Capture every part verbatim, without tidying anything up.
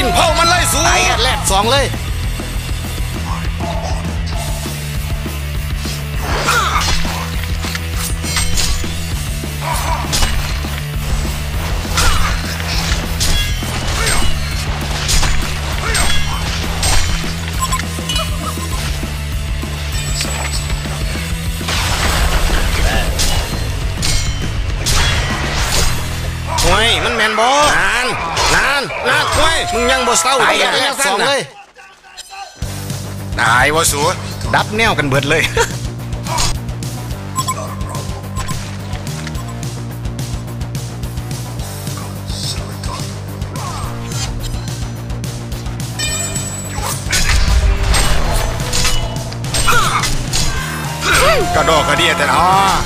นเผามันไล่สูไอ้แรกสองเลยโอ้ยมันแมนบอนานนานนานโอ้ยมึงยังบ่เศร้าไอ้แรกสองเลยตายวะสูดับแนวกันเบิดเลยกระดอกกระเดียแต่อ๋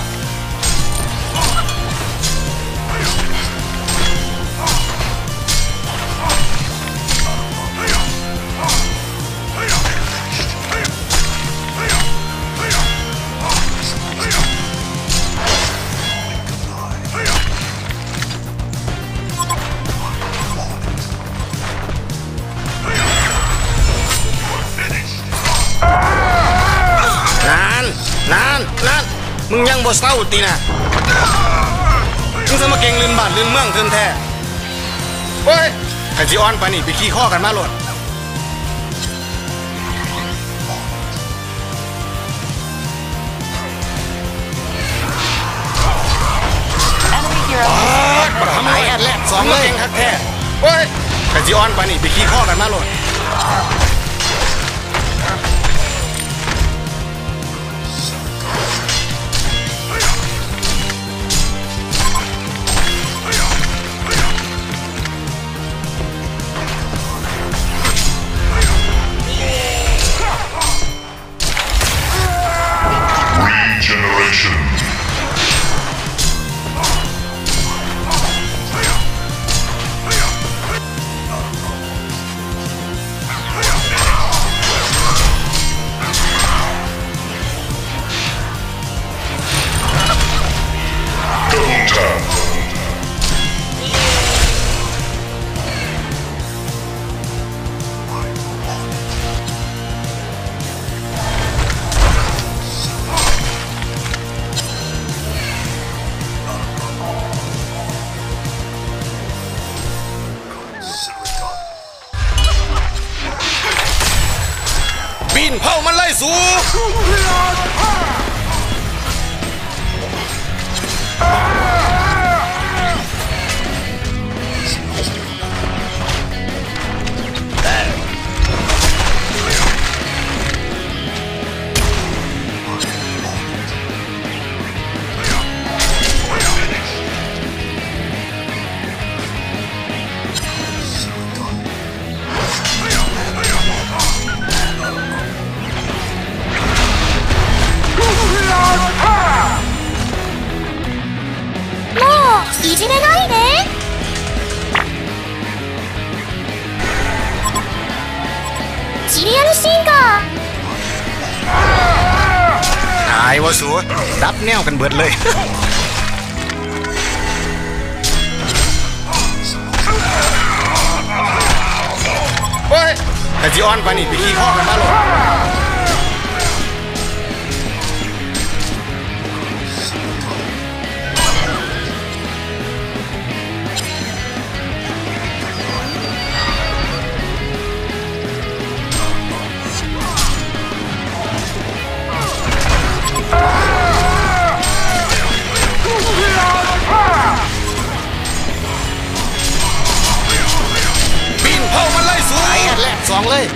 อนานนานนานมึงยังบ่เศร้าตีนะมึงจะมาเก่งลืมบ้านลืมเมืองเทินแท้โอ้ยไอ้จีออนไปนี่ไปขี้ข้อกันมาโหลดปัดทำไมแอดแรกสองเลยเก่งคักแท้โอ้ยไอ้จีออนไปนี่ไปขี้ข้อกันมาโหลดปีนเผามันไล่สูいじめないでシリアルシンガーตายวะสูดับแนวกันเบิดเลยโอ้ยไอ้จีออนไปนี่ไปขี้ข้อกันมาโหลดสองเลย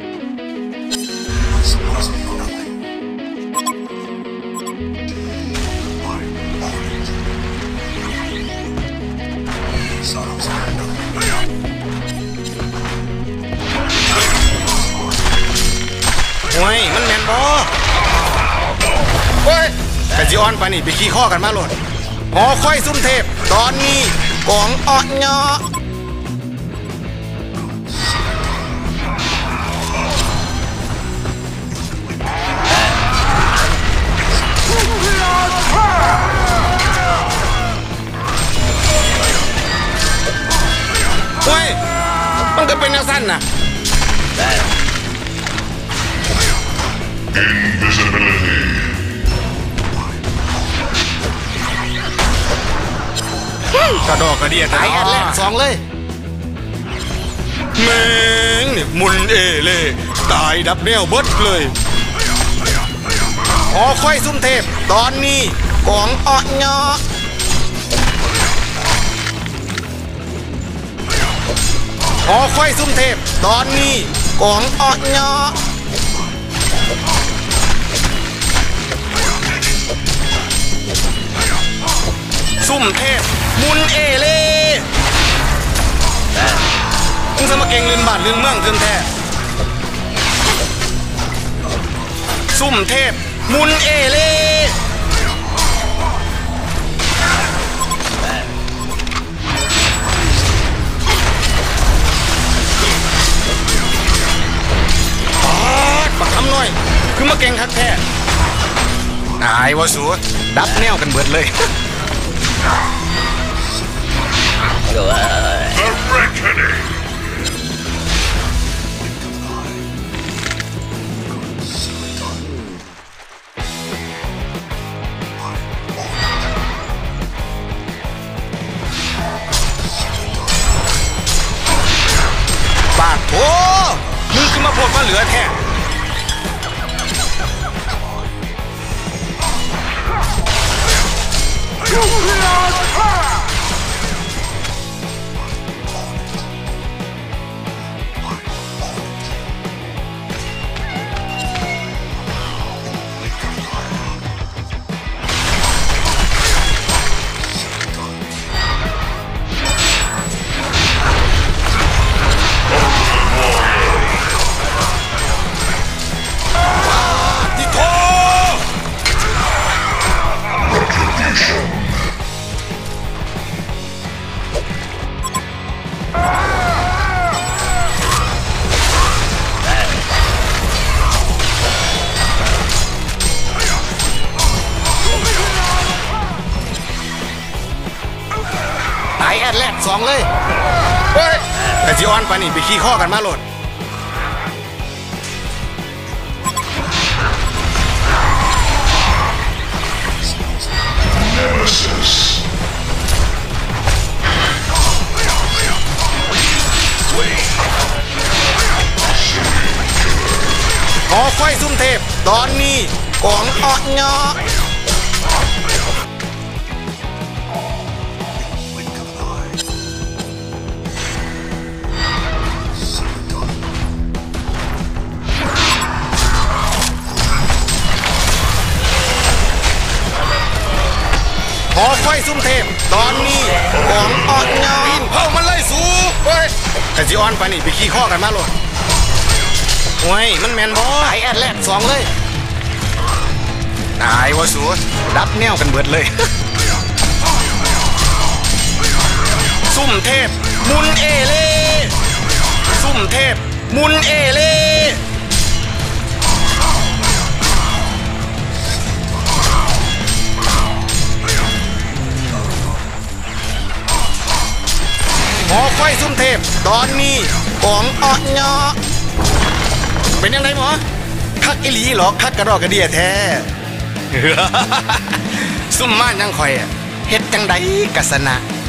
โอ้ยมันแมนบอโอ้ยไอ้จีออนไปนี่ไปขี้ข้อกันมาโหลดหอค่อยซุ่มเทพตอนนี้กองอ่อนเนาะ มมันก็เป็นแนวสั้นน่ะ Invisibility. กระดอกกระเดียตายแอดแรกสองเลยแม่งนี่มุนเอเล่ตายดับแนวเบิดเลยอ๋อค่อยซุ่มเทพตอนนี้กองอ้อยเงาะอ๋อค่อยซุ่มเทพตอนนี้กองอ้อยเงาะซุ่มเทพมุนเอเล่มึงจะมาเก่งลืนบาทลืนเมืองเกินแท้ซุ่มเทพมุนเอเล่ปักคำหน่อยคือมาเก่งคักแท้ตายวะสูดับแนวกันเบิดเลย The Reckoning. ปากโถมึงขึ้นมาโพดมาเหลือแท้แอดแรกสองเลยเฮ้ยแต่จีออนปานี่ไปขี้ข้อกันมาโหลดขอไฟซุ่มเทพตอนนี้กองอ้อยเงาะขอไฟซุ่มเทพตอนนี้กองอ้อยเงาะเฮ้ามันไล่สูเฮ้ยแต่จีออนปานี่ไปขี้ข้อกันมาโหลดโอ้ยมันแมนบอไอแอดแรกสองเลยตายวะสูดับแนวกันเบิดเลย ซุ่มเทพมุนเอเล่ซุ่มเทพมุนเอเล่ขอไฟซุ่มเทพตอนนี้กองอ้อยเงาะเป็นยังไงหมอคักอิลีหรอคักกระดอกกระเดียแท้ ซุ่มม่านยังคอยเฮ็ดจังใดกะสนะ